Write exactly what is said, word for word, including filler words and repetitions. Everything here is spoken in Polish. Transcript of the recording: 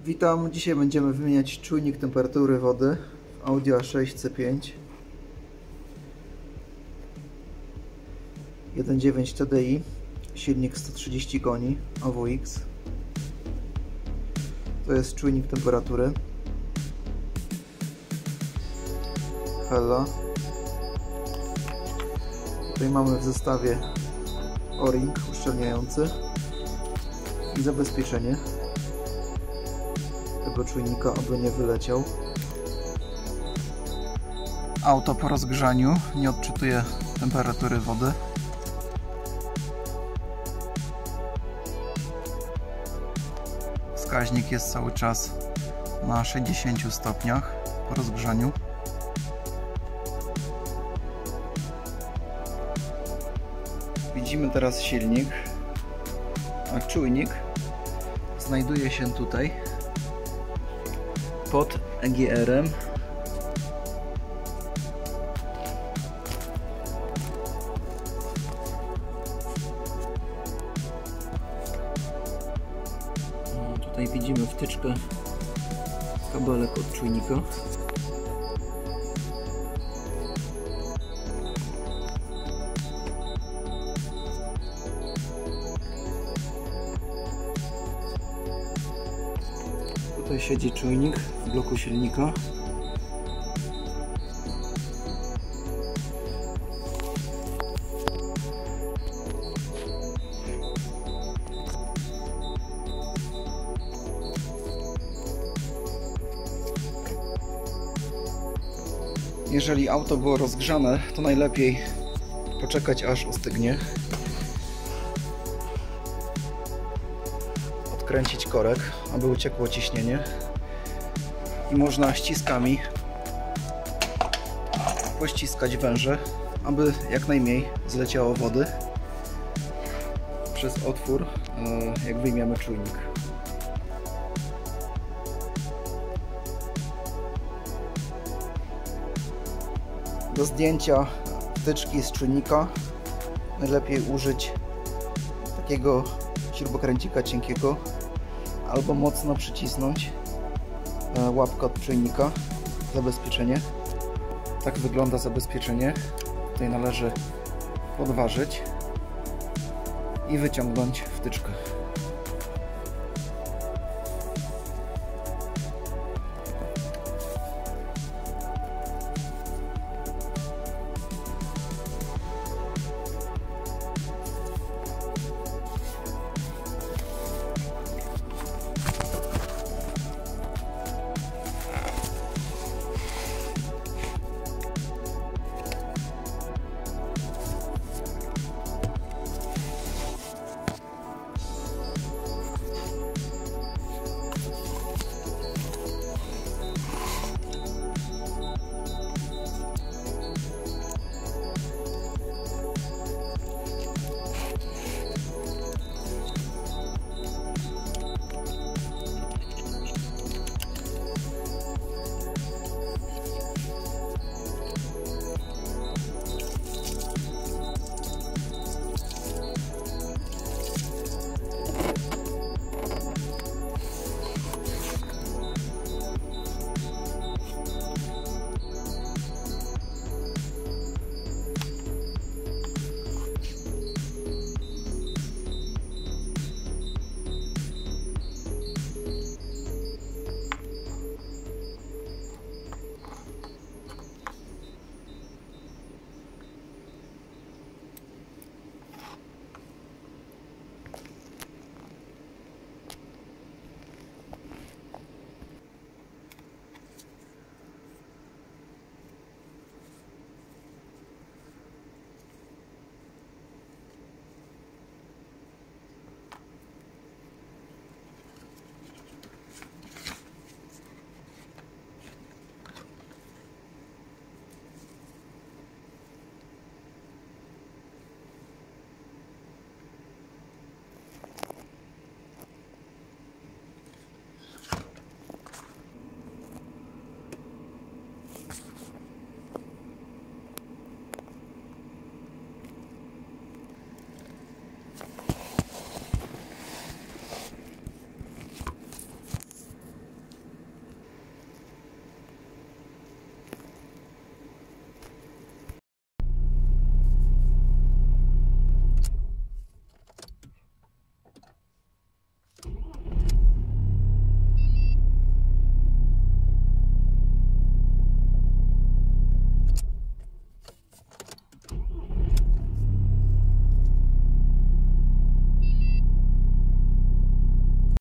Witam, dzisiaj będziemy wymieniać czujnik temperatury wody w Audi A sześć C pięć jeden przecinek dziewięć T D I, silnik sto trzydzieści koni, A W X. To jest czujnik temperatury Hella. Tutaj mamy w zestawie O-ring uszczelniający i zabezpieczenie tego czujnika, aby nie wyleciał. Auto po rozgrzaniu nie odczytuje temperatury wody. Wskaźnik jest cały czas na sześćdziesięciu stopniach po rozgrzaniu. Widzimy teraz silnik, a czujnik znajduje się tutaj pod E G R-em. Tutaj widzimy wtyczkę, kabelek od czujnika. Tutaj siedzi czujnik w bloku silnika. Jeżeli auto było rozgrzane, to najlepiej poczekać, aż ostygnie. Odkręcić korek, aby uciekło ciśnienie. I można ściskami pościskać węże, aby jak najmniej zleciało wody przez otwór, jak wyjmiemy czujnik. Do zdjęcia wtyczki z czujnika najlepiej użyć takiego śrubokręcika cienkiego albo mocno przycisnąć łapkę od czujnika, zabezpieczenie. Tak wygląda zabezpieczenie. Tutaj należy podważyć i wyciągnąć wtyczkę.